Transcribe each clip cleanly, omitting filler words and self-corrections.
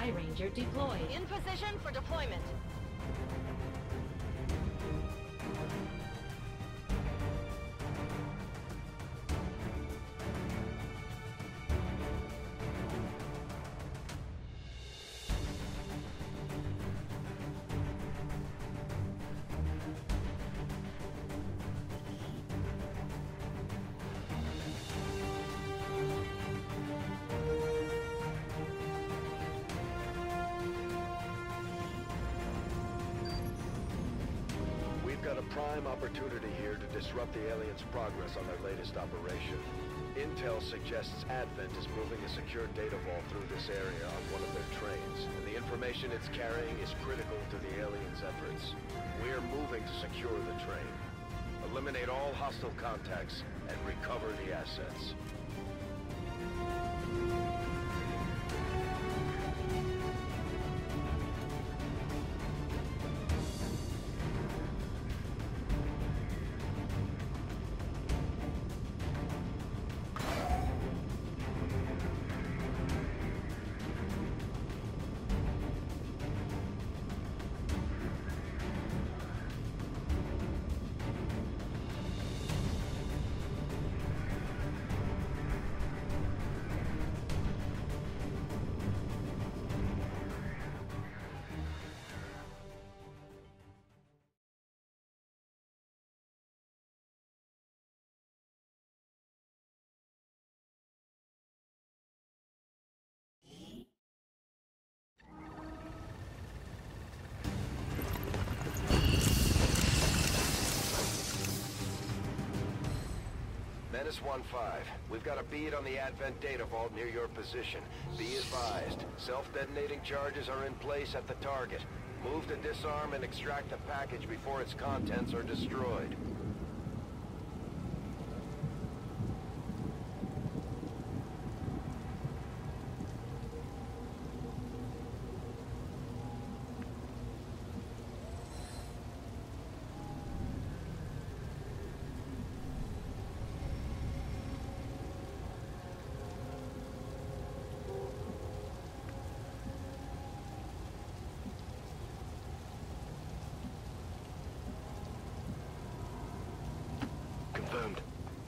Skyranger deployed. In position for deployment. Prime opportunity here to disrupt the aliens' progress on their latest operation. Intel suggests Advent is moving a secure data vault through this area on one of their trains, and the information it's carrying is critical to the aliens' efforts. We are moving to secure the train, eliminate all hostile contacts, and recover the assets. Menace 1-5, we've got a bead on the Advent data vault near your position. Be advised, self-detonating charges are in place at the target. Move to disarm and extract the package before its contents are destroyed. Confirmed.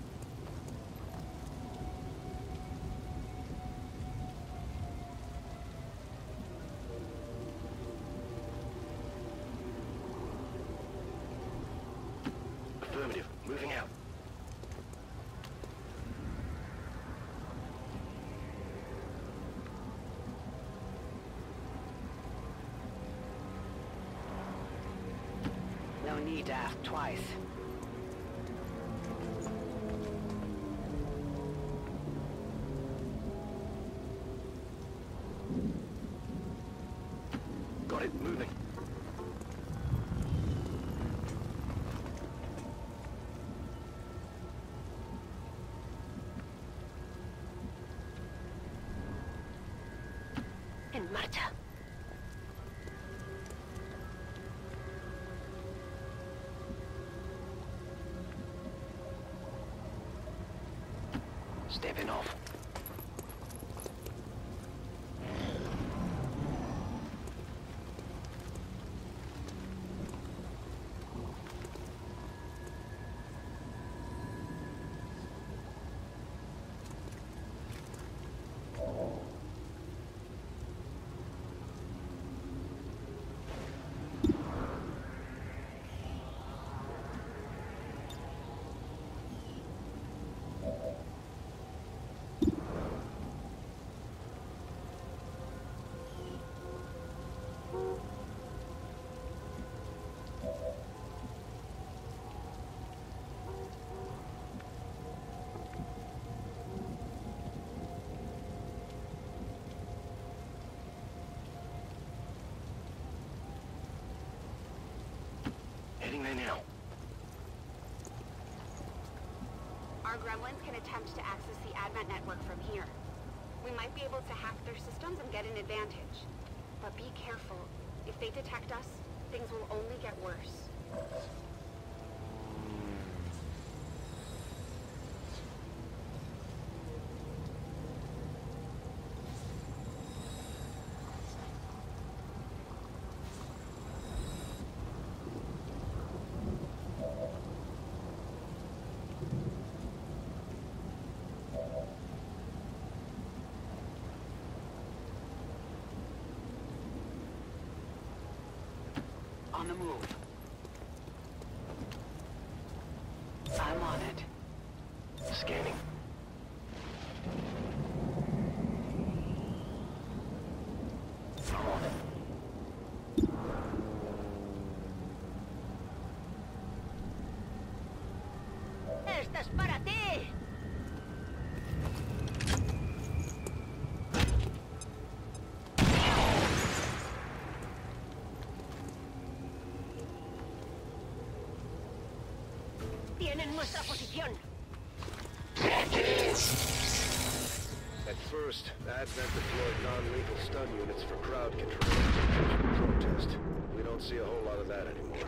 Affirmative. Moving out. No need to ask twice. Got it. Moving. En marcha. Stepping off. Heading there now. Our gremlins can attempt to access the Advent network from here. We might be able to hack their systems and get an advantage. But be careful. If they detect us, things will only get worse. on the move. I'm on it. Scanning. I'm on it. ¡Esta es para ti! Tienen nuestra posición. At first, Advent deployed non-lethal stun units for crowd control and protest. We don't see a whole lot of that anymore.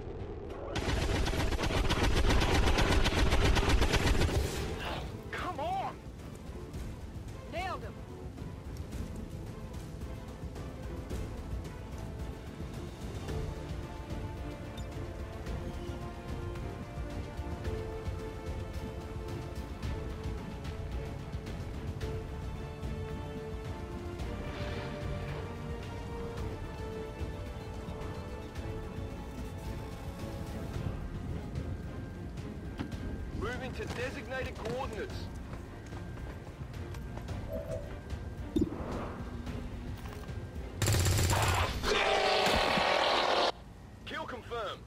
Come on! Nailed him! Moving to designated coordinates. Kill confirmed.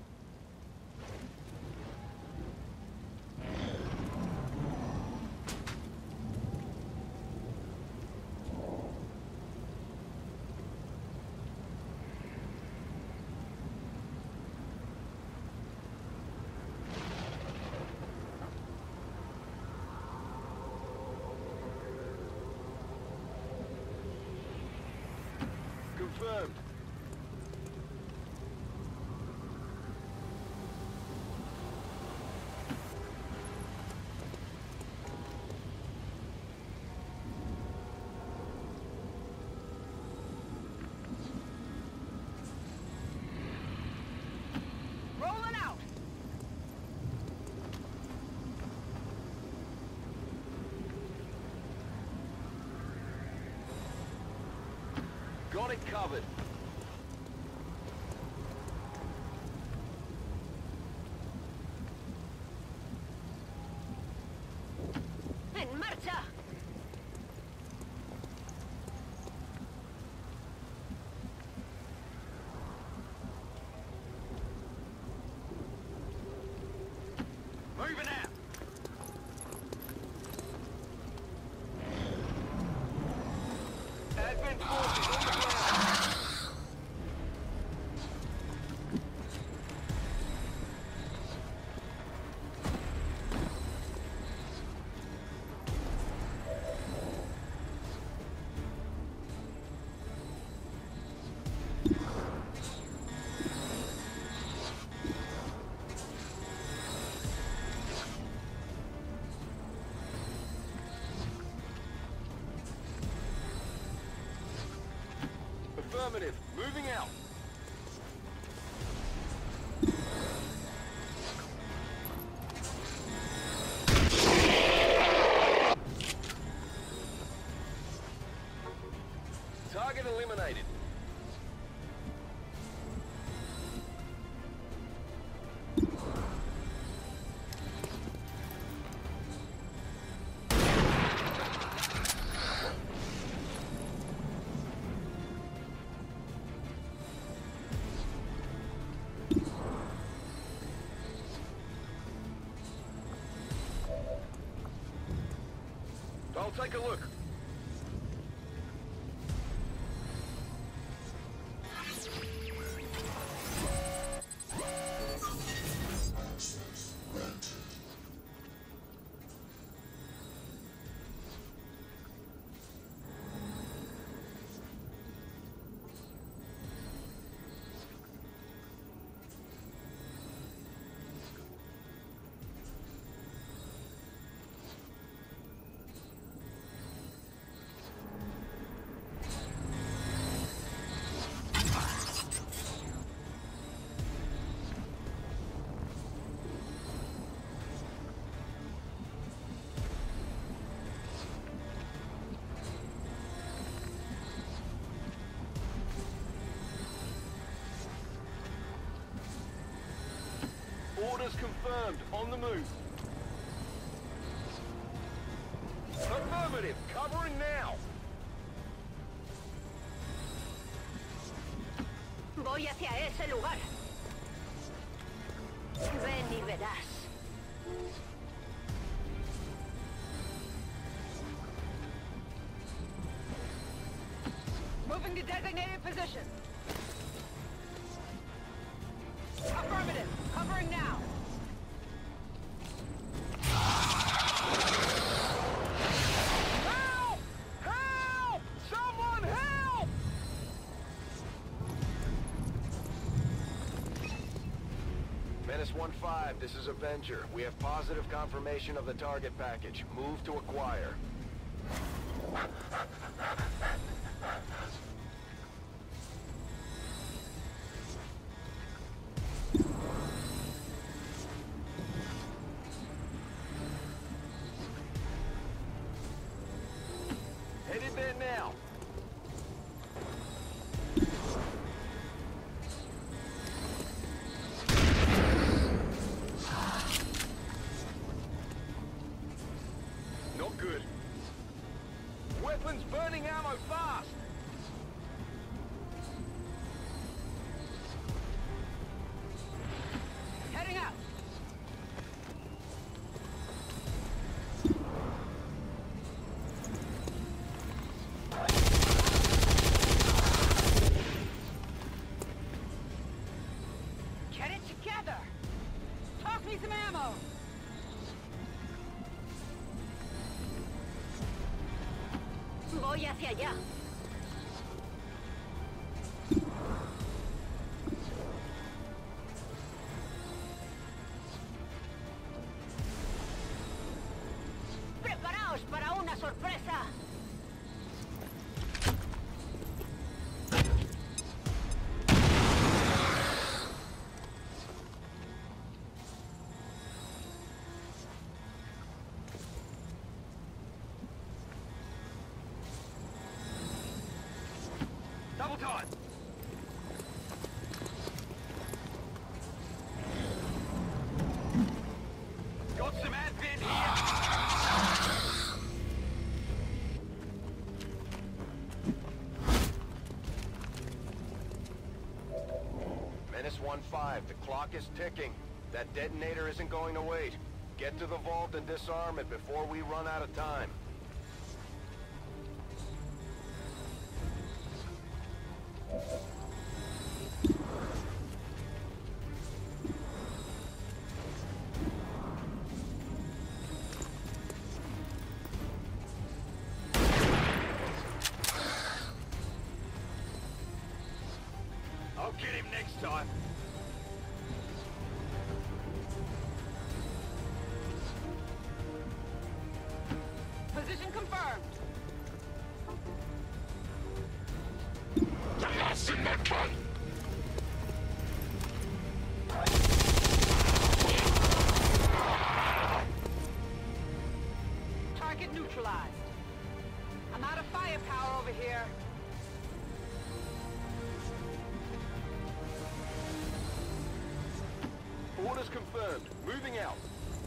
Confirmed. Rolling out! Got it covered. ¡En marcha! Moving out. Advent forces on the ground. Affirmative. Moving out. Target eliminated. I'll take a look. confirmed. On the move. Affirmative. Covering now. Voy hacia ese lugar. Ven y verás. Moving to designated position. Affirmative. Covering now. Help! Help! Someone help! Menace 1-5, this is Avenger. We have positive confirmation of the target package. Move to acquire. Headed there now. Not good. Weapons burning ammo fast. Heading out. Get it together. Toss me some ammo. Voy hacia allá. ¡Preparaos para una sorpresa! Double time. Got some advent here. Menace 1-5, the clock is ticking. That detonator isn't going to wait. Get to the vault and disarm it before we run out of time. I'll get him next time. Position confirmed. Target neutralized. I'm out of firepower over here. Orders confirmed. Moving out.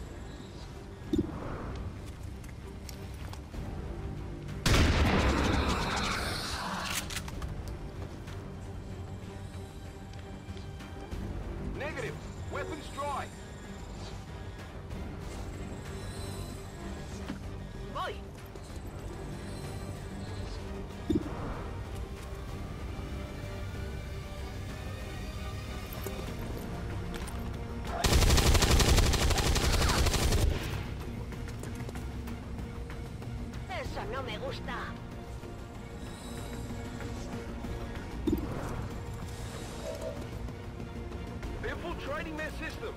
Negative. Weapons dry. Voy. Eso no me gusta. Infiltrating their system.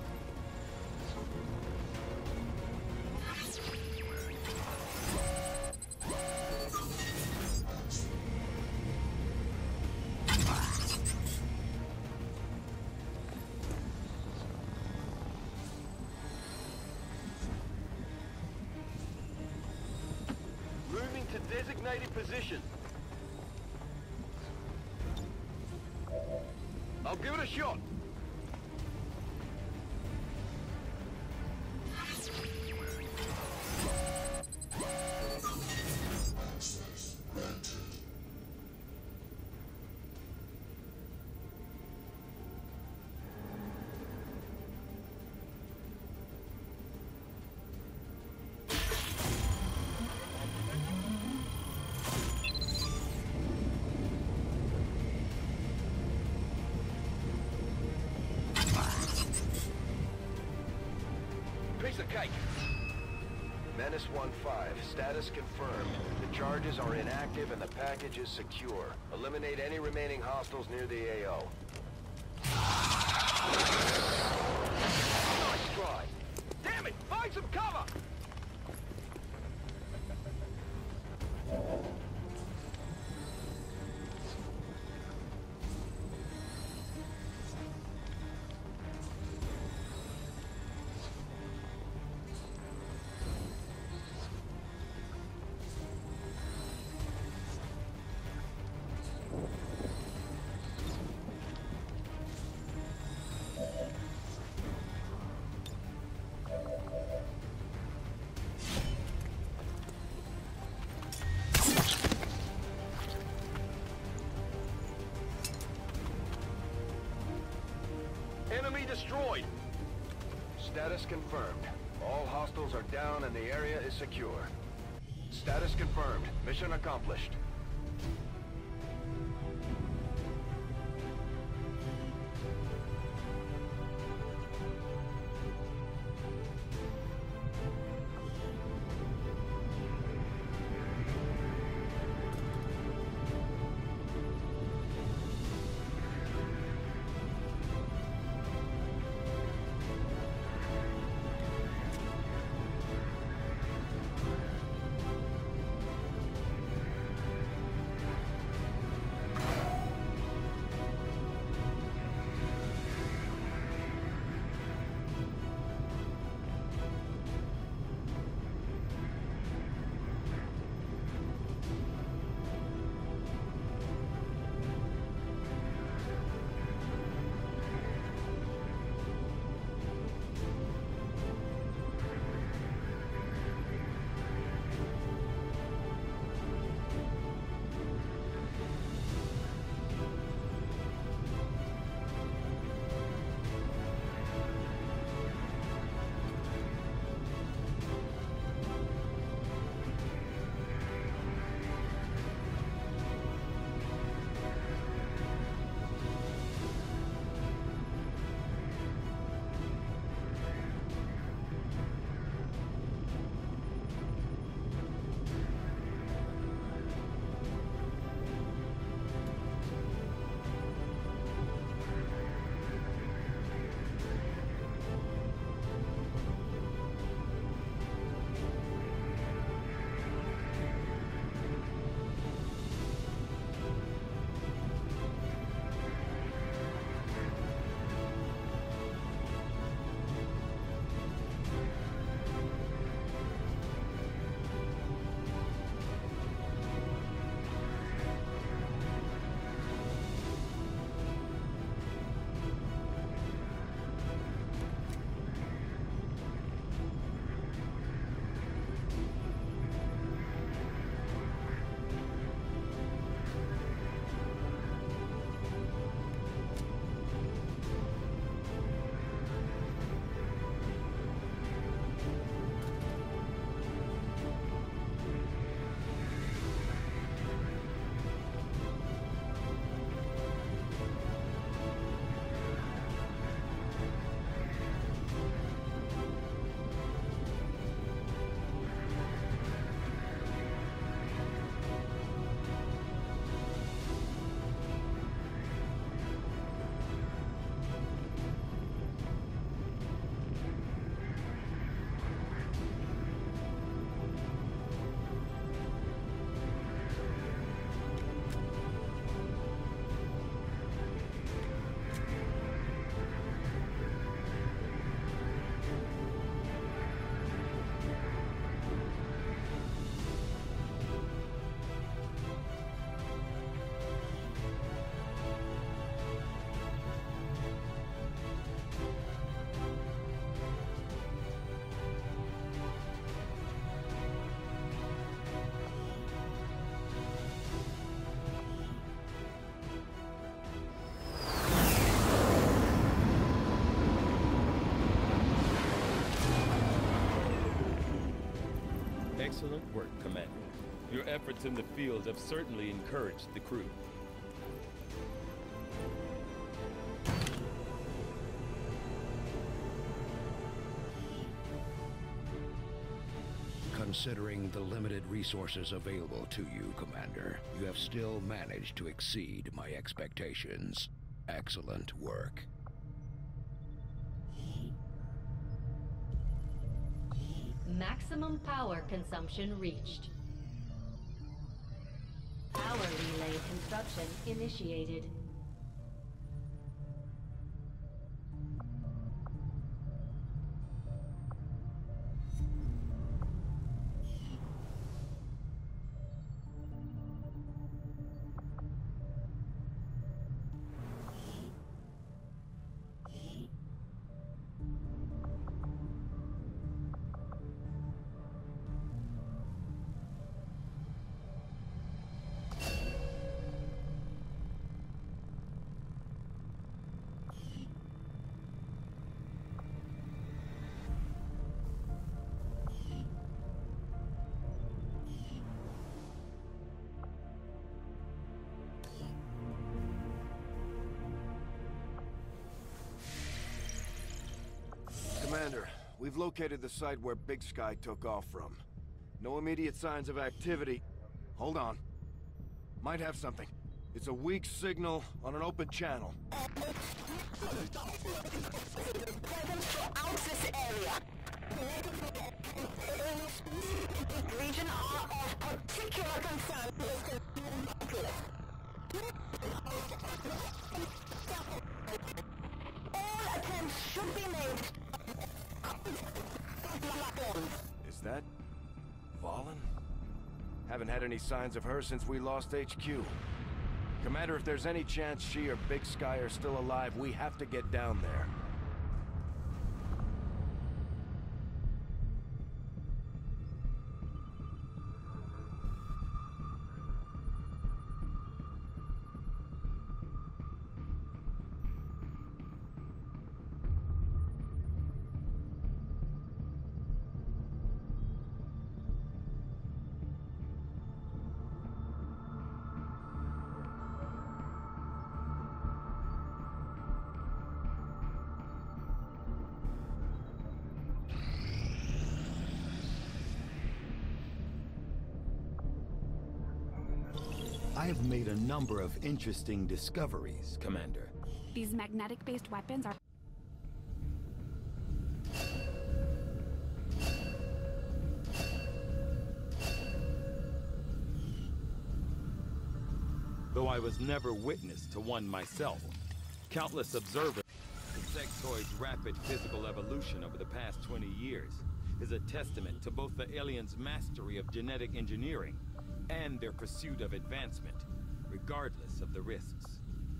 Moving to designated position. I'll give it a shot. Okay. Menace 1-5, status confirmed. The charges are inactive and the package is secure. Eliminate any remaining hostiles near the AO. Nice try. Damn it! Find some cover! Enemy destroyed. Status confirmed. All hostiles are down and the area is secure. Status confirmed. Mission accomplished. Excellent work, Commander. Your efforts in the field have certainly encouraged the crew. Considering the limited resources available to you, Commander, you have still managed to exceed my expectations. Excellent work. Maximum power consumption reached. Power relay construction initiated. Commander, we've located the site where Big Sky took off from. No immediate signs of activity. Hold on. Might have something. It's a weak signal on an open channel. Throughout this area. Region are of particular concern. All attempts should be made. Is that Vahlen? Haven't had any signs of her since we lost HQ. Commander, if there's any chance she or Big Sky are still alive, we have to get down there. I have made a number of interesting discoveries, Commander. These magnetic-based weapons are... Though I was never witness to one myself, countless observers. Insectoid's rapid physical evolution over the past 20 years is a testament to both the aliens' mastery of genetic engineering and their pursuit of advancement, regardless of the risks.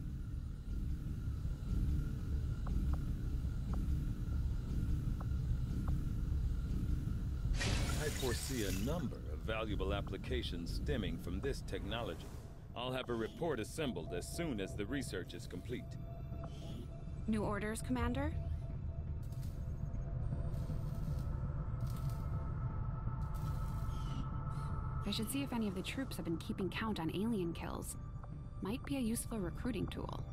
I foresee a number of valuable applications stemming from this technology. I'll have a report assembled as soon as the research is complete. New orders, Commander? I should see if any of the troops have been keeping count on alien kills. Might be a useful recruiting tool.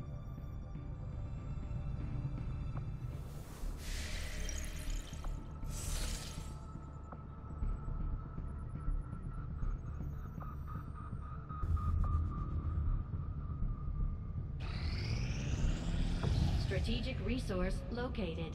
Strategic resource located.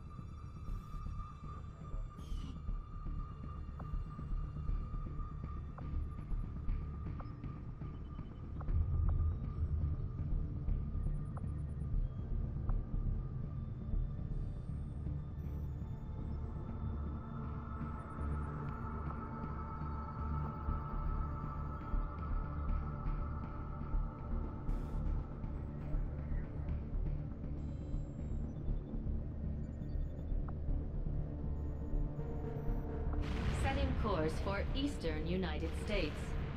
Setting course for eastern United States.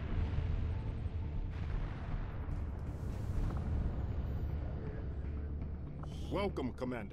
Welcome, Commander.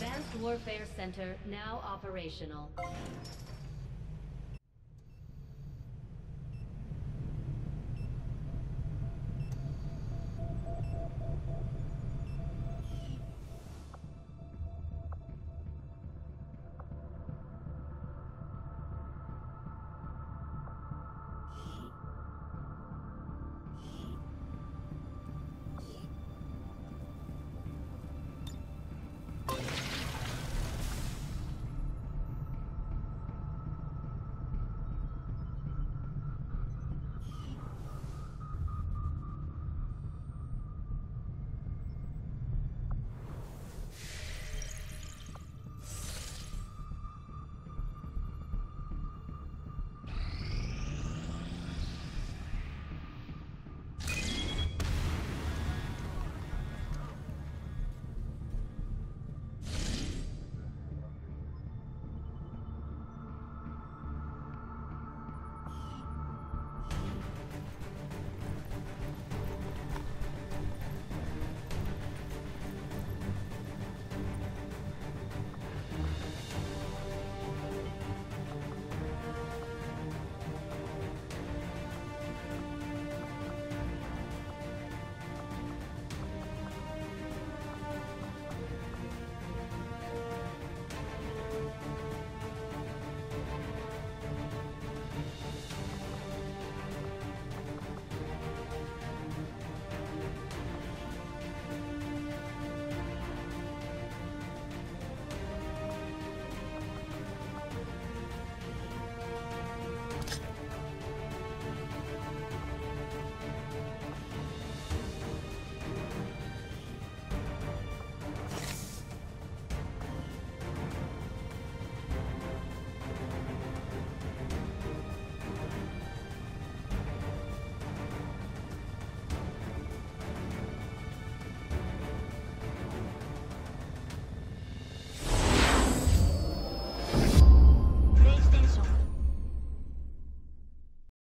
Advanced Warfare Center now operational.